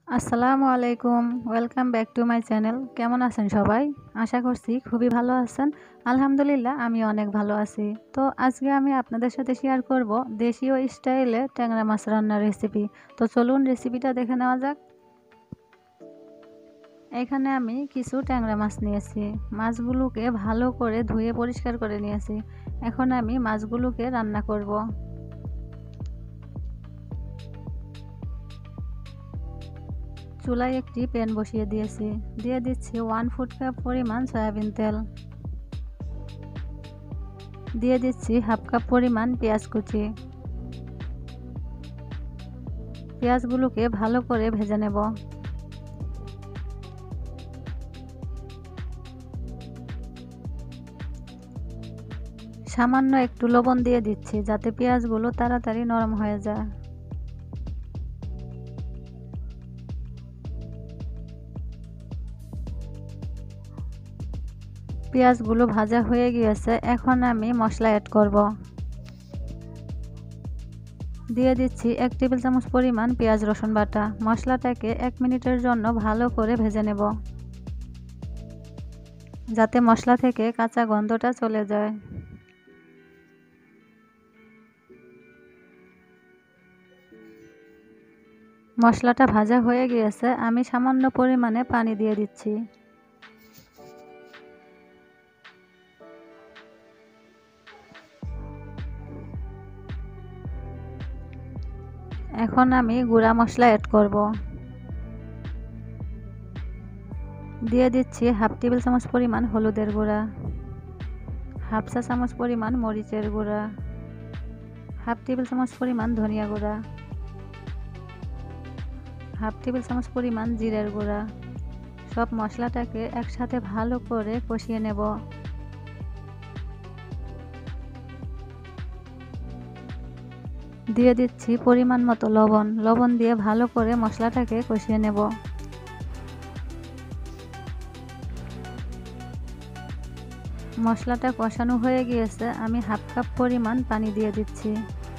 আসসালামু আলাইকুম, welcome back to my channel. কেমন আছেন সবাই? আশা করছি খুবই ভালো আছেন। আলহামদুলিল্লাহ আমি অনেক ভালো আছি। তো আজকে আমি আপনাদের সাথে শেয়ার করব দেশীয় স্টাইলে ট্যাংরা মাছ রান্নার রেসিপি। তো চলুন রেসিপিটা দেখে নেওয়া যাক। এখানে আমি কিছু ট্যাংরা মাছ নিয়েছি। মাছগুলোকে ভালো করে ধুয়ে পরিষ্কার করে নিয়েছি। এখন আমি মাছগুলোকে রান্না করব। চুলায় একটি প্যান বসিয়ে দিয়েছি। দিয়ে দিচ্ছি 1 কাপ পরিমাণ সয়াবিন তেল। দিয়ে দিচ্ছি 1/2 কাপ পরিমাণ পেঁয়াজ কুচি। পেঁয়াজগুলোকে ভালো করে ভেজে নেব। সামান্য একটু লবণ দিয়ে দিচ্ছি যাতে পেঁয়াজগুলো তাড়াতাড়ি নরম হয়ে যায়। পেঁয়াজগুলো ভাজা হয়ে গিয়েছে, এখন আমি মশলা অ্যাড করব। দিয়ে দিচ্ছি 1 টেবিল চামচ পরিমাণ পেঁয়াজ রসুন বাটা। মশলাটাকে 1 মিনিটের জন্য ভালো করে ভেজে নেব যাতে মশলা থেকে কাঁচা গন্ধটা চলে যায়। মশলাটা ভাজা হয়ে গিয়েছে, আমি সামান্য পরিমাণে পানি দিয়ে দিচ্ছি। এখন আমি গুঁড়া মশলা অ্যাড করব। দিয়ে দিচ্ছি 1/2 টেবিল চামচ পরিমাণ হলুদের গুঁড়া, 1/2 চা চামচ পরিমাণ মরিচের গুঁড়া, 1/2 টেবিল চামচ পরিমাণ ধনিয়া গুঁড়া, 1/2 টেবিল চামচ পরিমাণ জিরের গুঁড়া। সব মশলাটাকে একসাথে ভালো করে কষিয়ে নেব। দিয়ে দিচ্ছি পরিমাণ মতো লবণ। লবণ দিয়ে ভালো করে মশলাটাকে কষিয়ে নেব। মশলাটা কষানো হয়ে গিয়েছে, আমি 1/2 কাপ পরিমাণ পানি দিয়ে দিচ্ছি।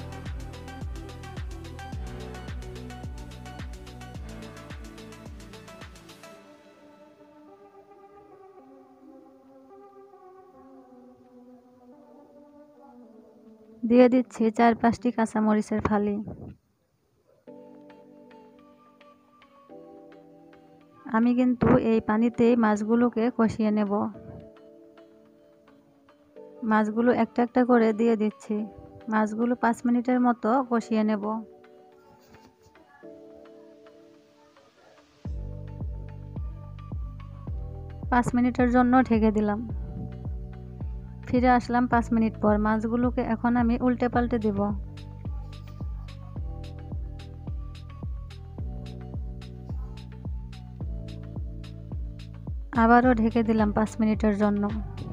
দিয়ে দিচ্ছি 4-5টি কাঁচামরিচের ফালি। আমি কিন্তু এই পানিতেই মাছগুলোকে কষিয়ে নেব। মাছগুলো একটা একটা করে দিয়ে দিচ্ছি। মাছগুলো 5 মিনিটের মতো কষিয়ে নেব। 5 মিনিটের জন্য ঢেকে দিলাম। ফিরে আসলাম 5 মিনিট পর। মাছগুলোকে এখন আমি উল্টে পাল্টে দেব। আবারও ঢেকে দিলাম 5 মিনিটের জন্য।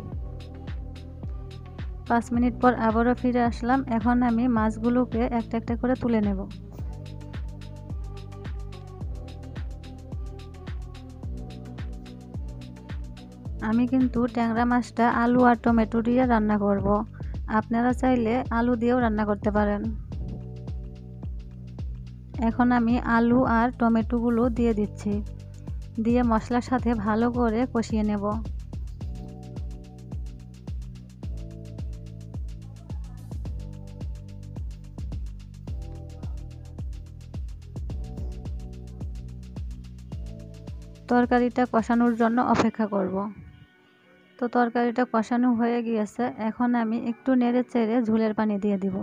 5 মিনিট পর আবারও ফিরে আসলাম। এখন আমি মাছগুলোকে একটা একটা করে তুলে নেব। আমি কিন্তু ট্যাংরা মাছটা আলু আর টমেটো দিয়ে রান্না করব। আপনারা চাইলে আলু দিয়েও রান্না করতে পারেন। এখন আমি আলু আর টমেটোগুলো দিয়ে দিচ্ছি। দিয়ে মশলার সাথে ভালো করে কষিয়ে নেব। তরকারিটা কষানোর জন্য অপেক্ষা করব। তো তরকারিটা কষানো হয়ে গিয়েছে, এখন আমি একটু নেড়ে চেড়ে ঝোলের পানি দিয়ে দিব।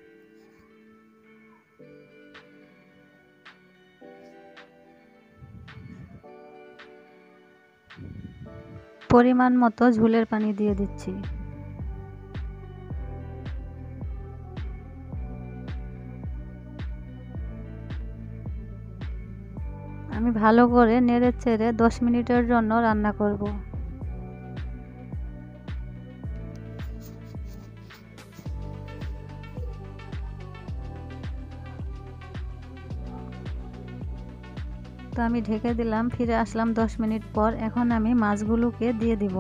পরিমাণ মতো ঝোলের পানি দিয়ে দিচ্ছি। আমি ভালো করে নেড়ে চেড়ে 10 মিনিটের জন্য রান্না করব। তো আমি ঢেকে দিলাম। ফিরে আসলাম 10 মিনিট পর। এখন আমি মাছগুলোকে দিয়ে দিব।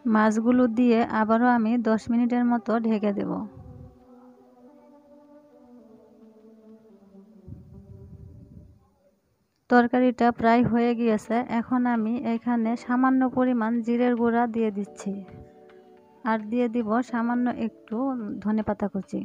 মাছগুলো দিয়ে আবারও আমি 10 মিনিটের মতো ঢেকে দেব। তরকারিটা প্রায় হয়ে গিয়েছে। এখন আমি এখানে সামান্য পরিমাণ জিরের গুঁড়া দিয়ে দিচ্ছি, আর দিয়ে দিব সামান্য একটু ধনেপাতা কুচি।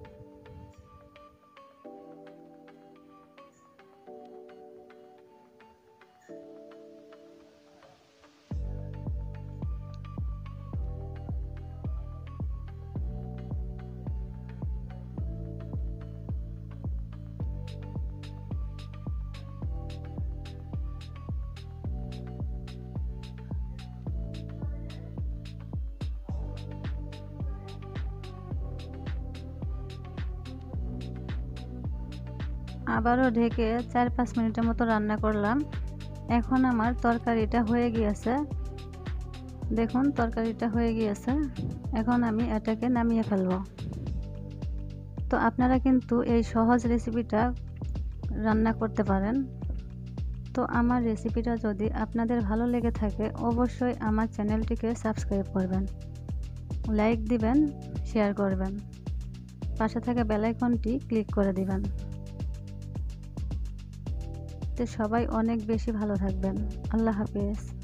আবারও ঢেকে 4-5 মিনিটের মতো রান্না করলাম। এখন আমার তরকারিটা হয়ে গিয়েছে। দেখুন তরকারিটা হয়ে গিয়েছে। এখন আমি এটাকে নামিয়ে ফেলব। তো আপনারা কিন্তু এই সহজ রেসিপিটা রান্না করতে পারেন। তো আমার রেসিপিটা যদি আপনাদের ভালো লেগে থাকে অবশ্যই আমার চ্যানেলটিকে সাবস্ক্রাইব করবেন, লাইক দিবেন, শেয়ার করবেন, পাশে থাকা বেল আইকনটি ক্লিক করে দিবেন। তো সবাই অনেক বেশি ভালো থাকবেন। আল্লাহ হাফেজ।